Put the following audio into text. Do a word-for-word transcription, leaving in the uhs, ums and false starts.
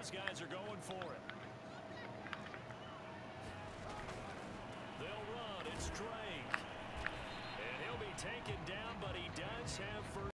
these guys are going for it. They'll run. It's Drake. And he'll be taken down, but he does have first.